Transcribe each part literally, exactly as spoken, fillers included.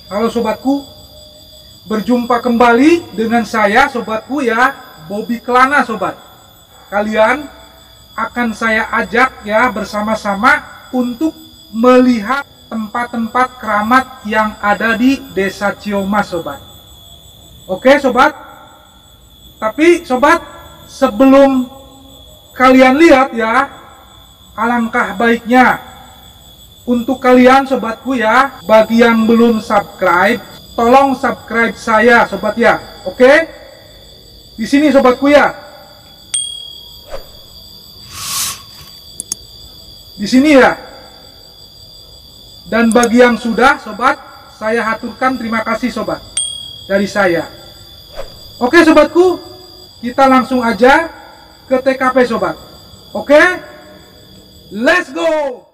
Halo sobatku, berjumpa kembali dengan saya sobatku ya, Bobby Kelana sobat. Kalian akan saya ajak ya bersama-sama untuk melihat tempat-tempat keramat yang ada di Desa Ciomas sobat. Oke sobat, tapi sobat sebelum kalian lihat ya, alangkah baiknya untuk kalian sobatku ya, bagi yang belum subscribe, tolong subscribe saya sobat ya. Oke? Di sini sobatku ya. Di sini ya. Dan bagi yang sudah sobat, saya haturkan terima kasih sobat dari saya. Oke sobatku, kita langsung aja ke T K P sobat. Oke? Let's go!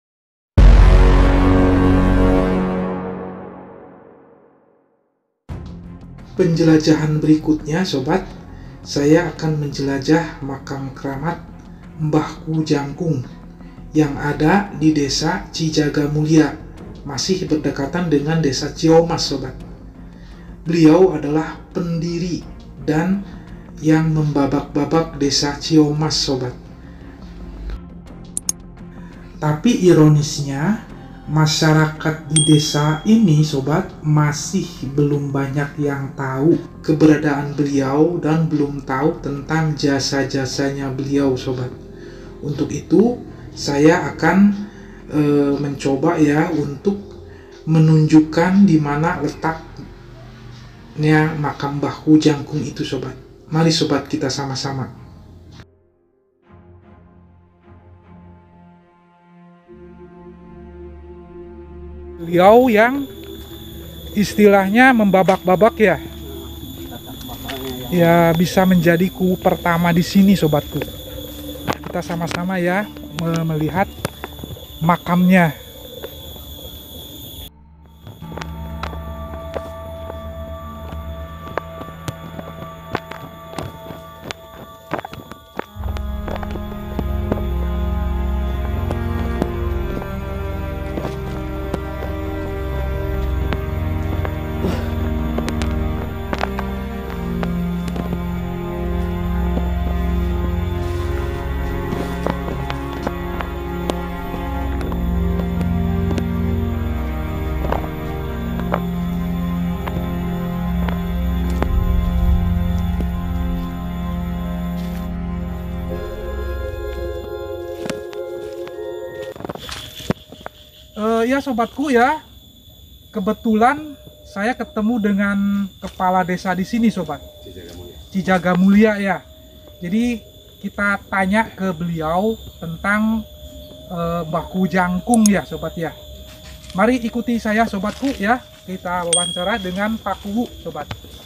Penjelajahan berikutnya sobat, saya akan menjelajah makam keramat Mbah Ku Jangkung yang ada di Desa Cijaga Mulia, masih berdekatan dengan Desa Ciomas sobat. Beliau adalah pendiri dan yang membabak-babak Desa Ciomas sobat. Tapi ironisnya, masyarakat di desa ini sobat masih belum banyak yang tahu keberadaan beliau dan belum tahu tentang jasa-jasanya beliau sobat. Untuk itu saya akan e, mencoba ya untuk menunjukkan di mana letaknya makam Mbah Ku Jangkung itu sobat. Mari sobat kita sama-sama. Beliau yang istilahnya membabak-babak ya, ya bisa menjadi ku pertama di sini sobatku. Kita sama-sama ya melihat makamnya. Uh, ya sobatku ya, kebetulan saya ketemu dengan kepala desa di sini sobat, Cijaga Mulia. Cijaga Mulia ya. Jadi kita tanya ke beliau tentang uh, Mbah Ku Jangkung ya sobat ya. Mari ikuti saya sobatku ya, kita wawancara dengan Pak Ku sobat.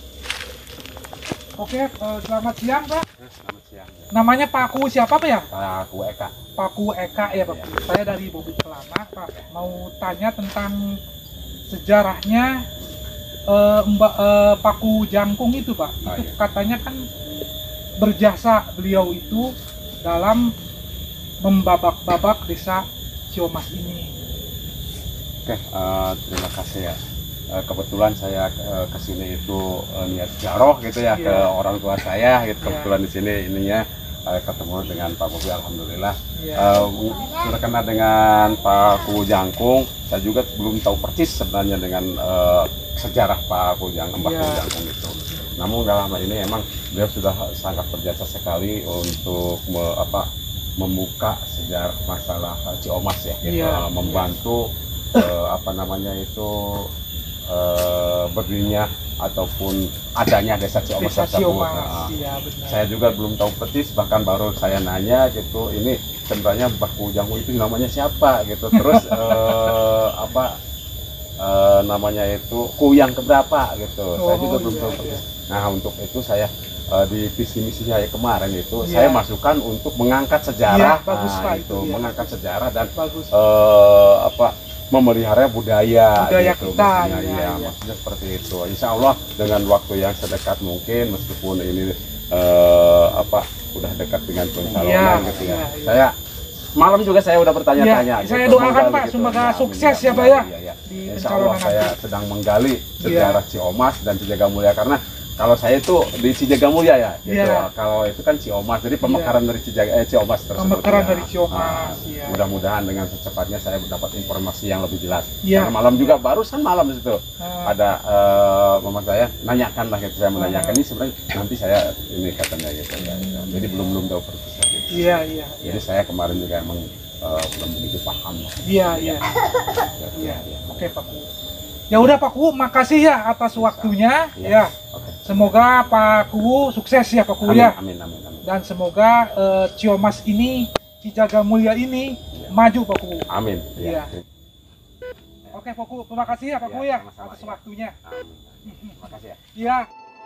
Oke, uh, selamat siang Pak. Selamat siang. Ya. Namanya Pak Ku siapa Pak ya? Pak Ku Eka. Pak Ku Eka ya Pak. Ya. Saya dari Bobby Kelana Pak. Mau tanya tentang sejarahnya uh, Mbak uh, Pak Ku Jangkung itu Pak. Oh, itu iya. Katanya kan berjasa beliau itu dalam membabak-babak Desa Ciomas ini. Oke, uh, terima kasih ya. Uh, kebetulan saya uh, kesini itu uh, niat jaroh gitu ya, yeah. Ke orang tua saya gitu. Kebetulan yeah. Di sini ininya uh, ketemu dengan Pak Bobby, alhamdulillah. Yeah. Uh, sudah kenal dengan Pak Ku Jangkung. Saya juga belum tahu persis sebenarnya dengan uh, sejarah Pak Ku Jangkung, Mbah yeah. Ku Jangkung itu. Namun dalam hal ini emang beliau sudah sangat berjasa sekali untuk me, apa, membuka sejarah masalah Ciomas ya, gitu. Yeah. Membantu uh, apa namanya itu Uh, berdirinya ataupun adanya Desa Ciomas tersebut. Nah, ya, saya juga belum tahu persis, bahkan baru saya nanya gitu, ini sebenarnya Mbah Ku Jangkung itu namanya siapa gitu, terus uh, apa uh, namanya itu ku yang keberapa gitu. Oh, saya juga belum tahu iya, persis. Iya. Nah untuk itu saya uh, di visi misi saya kemarin itu iya. Saya masukkan untuk mengangkat sejarah, iya, bagus, nah, Pak, itu iya. Mengangkat sejarah dan uh, apa memelihara budaya, budaya gitu, kita, maksudnya, ya, ya, ya. Maksudnya seperti itu. Insya Allah dengan waktu yang sedekat mungkin, meskipun ini uh, apa udah dekat dengan pencalonan ya, gitu ya. Ya, ya. Saya malam juga saya udah bertanya-tanya. Ya, gitu. Saya doakan Pak, gitu. Semoga ya, sukses ya Pak ya, ya, ya di di Insya Allah pencalonan saya nanti. sedang menggali Iya. sejarah Ciomas dan Cijagamulya, karena kalau saya itu di Cijagamulya ya, gitu. Iya. Kalau itu kan Ciomas, jadi pemekaran dari Cijaga, eh, Ciomas tersebut. Pemekaran ya. dari Ciomas, Ah, iya. Mudah-mudahan dengan secepatnya saya dapat informasi yang lebih jelas. Iya. Karena malam juga, barusan malam itu Ah. ada uh, mama saya nanyakan lah, gitu. Saya menanyakan Ah. ini sebenarnya nanti saya ini katanya gitu ya. Jadi belum belum tahu persis gitu. Iya, iya, iya. Jadi saya kemarin juga emang uh, belum begitu paham. Iya, iya. Iya, iya. Oke, Pak Kuwu. Ya udah Pak Kuwu, makasih ya atas waktunya. Ya. Oke. Semoga Pak Kuwu sukses ya Pak Kuwu Amin, ya. amin, amin, amin. Dan semoga eh, Ciomas ini, Cijagamulya ini Iya. maju Pak Kuwu. Amin. Iya. Oke Pak Kuwu, terima kasih ya Pak Iya, Kuwu ya sama-sama, atas ya. waktunya. Amin. Makasih ya. Iya.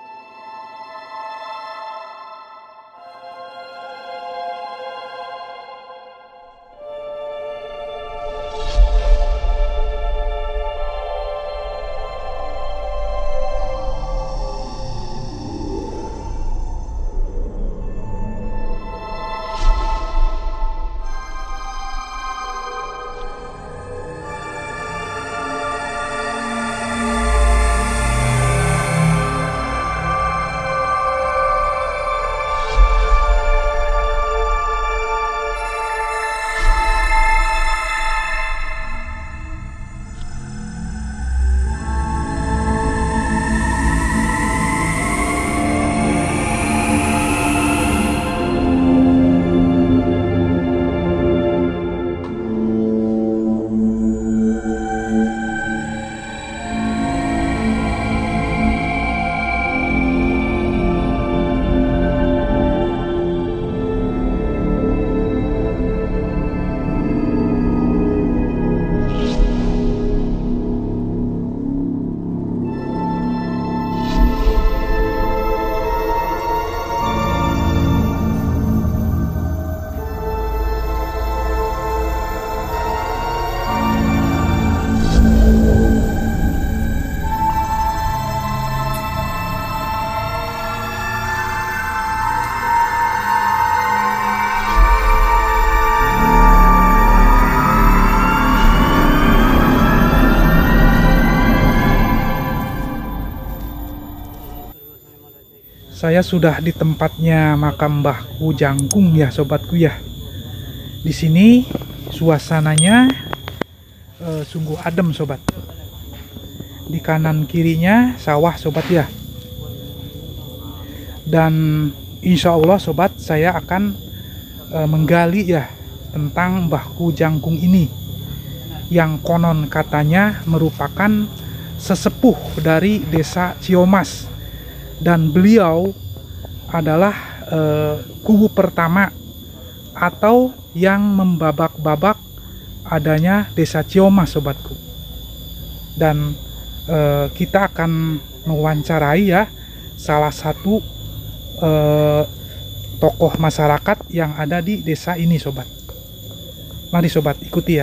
Saya sudah di tempatnya makam Mbah Kuwu Jangkung ya sobatku ya. Di sini suasananya eh, sungguh adem sobat. Di kanan kirinya sawah sobat ya. Dan insya Allah sobat, saya akan eh, menggali ya tentang Mbah Kuwu Jangkung ini, yang konon katanya merupakan sesepuh dari desa Ciomas. Dan beliau adalah eh, kuwu pertama atau yang membabak-babak adanya desa Ciomas sobatku. Dan eh, kita akan mewawancarai ya salah satu eh, tokoh masyarakat yang ada di desa ini sobat. Mari sobat, ikuti ya.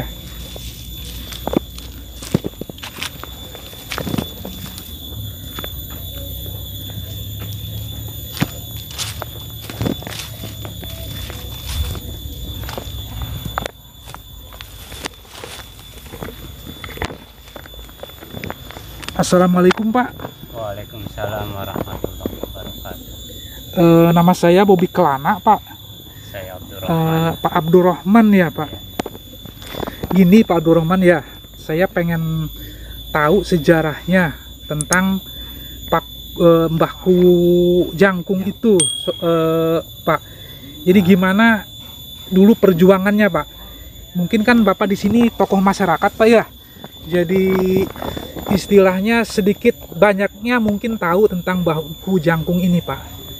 Assalamualaikum Pak. Waalaikumsalam warahmatullahi wabarakatuh. E, nama saya Bobby Kelana Pak. Saya E, Abdurrahman. Pak Abdurrahman ya Pak. Gini Pak Abdurrahman ya, saya pengen tahu sejarahnya tentang Pak e, Mbah Kuwu Jangkung itu so, e, Pak. Jadi gimana dulu perjuangannya Pak? Mungkin kan Bapak di sini tokoh masyarakat Pak ya. Jadi istilahnya sedikit banyaknya mungkin tahu tentang Mbah Kuwu Jangkung ini Pak.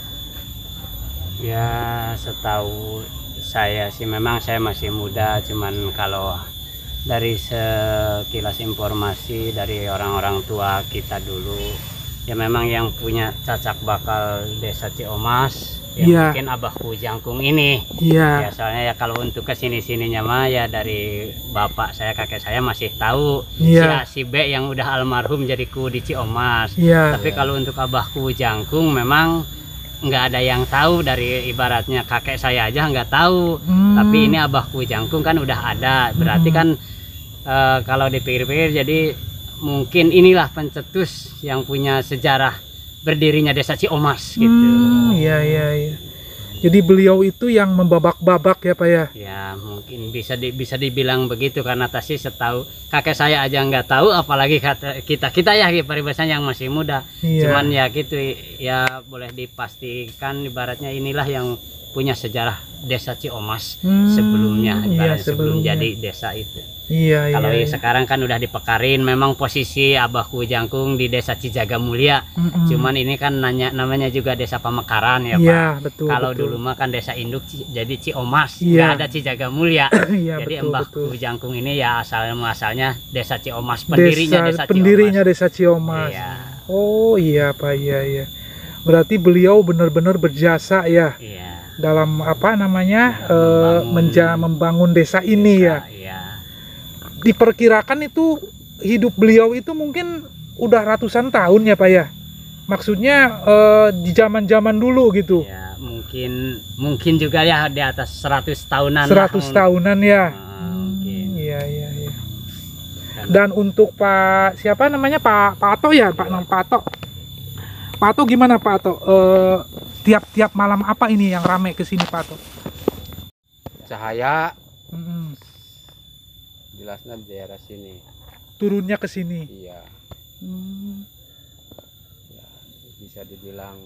Ya, setahu saya sih memang saya masih muda, cuman kalau dari sekilas informasi dari orang-orang tua kita dulu, ya memang yang punya cacak bakal desa Ciomas ya Iya. mungkin Abah Kuwu Jangkung ini. Iya. Biasanya ya kalau untuk kesini-sininya mah ya dari bapak saya, kakek saya masih tahu Iya. si A, si B yang udah almarhum jadi kuwu di Ciomas. Iya. Tapi kalau untuk Abah Kuwu Jangkung memang nggak ada yang tahu, dari ibaratnya kakek saya aja nggak tahu. Hmm. Tapi ini Abah Kuwu Jangkung kan udah ada, berarti Hmm. kan eh, kalau dipikir-pikir jadi mungkin inilah pencetus yang punya sejarah berdirinya Desa Ciomas gitu. Hmm, iya iya iya. Jadi beliau itu yang membabak-babak ya Pak ya? Ya mungkin bisa di, bisa dibilang begitu, karena tadi setahu kakek saya aja nggak tahu, apalagi kata kita kita ya peribahasanya yang masih muda. Iya. Cuman ya gitu ya, boleh dipastikan ibaratnya inilah yang punya sejarah Desa Ciomas Hmm, sebelumnya, iya, ibaratnya sebelum sebelumnya. jadi desa itu. Iya Kalau iya. sekarang kan udah dipekarin, memang posisi Abahku Jangkung di Desa Cijaga Mulia. Mm-mm. Cuman ini kan nanya namanya juga Desa Pamekaran ya Iya Pak. betul. Kalau betul. dulu mah kan Desa Induk Ci- jadi Ciomas, Iya. nggak ada Cijaga Mulia. Iya Jadi betul Mbahku betul. Jangkung ini ya asal muasalnya Desa Ciomas, pendirinya Desa, pendirinya Ciomas. Desa Ciomas. Iya, Oh iya Pak, iya iya. Berarti beliau benar-benar berjasa ya iya. dalam apa namanya Ya, eh, membangun menja membangun desa ini ya. Desa, iya. Diperkirakan itu hidup beliau itu mungkin udah ratusan tahun ya Pak ya. Maksudnya eh, di zaman-zaman dulu gitu. Ya, mungkin mungkin juga ya di atas seratus tahunan. seratus lah. tahunan ya. Ah, mungkin. Iya iya iya. Karena- Dan untuk Pak siapa namanya Pak Pak Ato ya, Pak Nang Pak Ato. Pak Ato gimana Pak Ato? Eh, tiap-tiap malam apa ini yang rame ke sini Pak Ato? Cahaya Mm-mm. jelasnya di daerah sini. Turunnya ke sini. Iya, Hmm. ya, bisa dibilang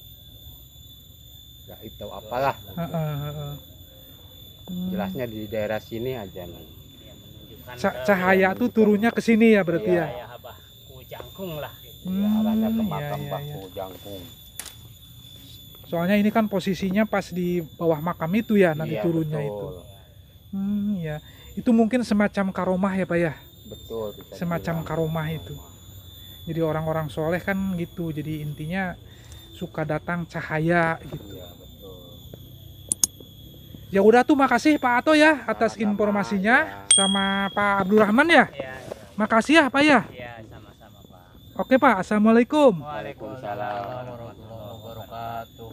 nggak itu apalah. Heeh, heeh. Hmm. Jelasnya di daerah sini aja nih. Ya, menunjukkan Ca- ke- cahaya tuh turunnya ke sini ya berarti Iya. ya. ya Abahku Jangkung lah gitu. Ya, arahnya ke Hmm, iya, makam iya, Mbahku iya. Jangkung. Soalnya ini kan posisinya pas di bawah makam itu ya, nanti Iya, turunnya betul. itu. Hmm, ya. Itu mungkin semacam karomah ya Pak ya. Betul. bisa Semacam dibilang. karomah itu. Jadi orang-orang soleh kan gitu. Jadi intinya suka datang cahaya gitu. Iya, betul. Ya udah tuh, makasih Pak Ato ya atas Sama-sama, informasinya, ya. sama Pak Abdurrahman ya. Iya, Makasih ya Pak ya. iya, sama-sama Pak. Oke Pak, assalamualaikum. Waalaikumsalam warahmatullahi wabarakatuh.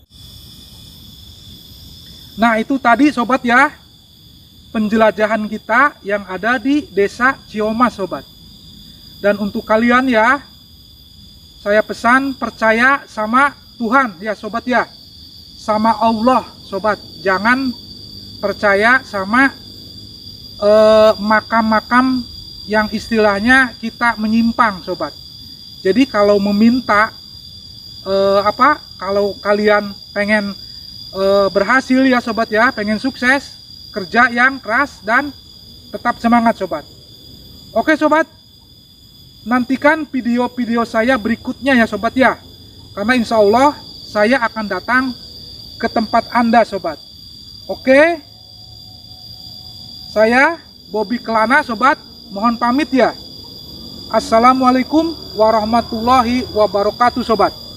Nah itu tadi sobat ya, penjelajahan kita yang ada di Desa Ciomas sobat. Dan untuk kalian ya, saya pesan percaya sama Tuhan ya sobat ya, sama Allah sobat. Jangan percaya sama eh, makam-makam yang istilahnya kita menyimpang sobat. Jadi kalau meminta eh, apa, kalau kalian pengen eh, berhasil ya sobat ya, pengen sukses, kerja yang keras dan tetap semangat sobat. Oke sobat, nantikan video-video saya berikutnya ya sobat ya, karena insya Allah saya akan datang ke tempat Anda sobat. Oke, saya Bobby Kelana sobat, mohon pamit ya. Assalamualaikum warahmatullahi wabarakatuh sobat.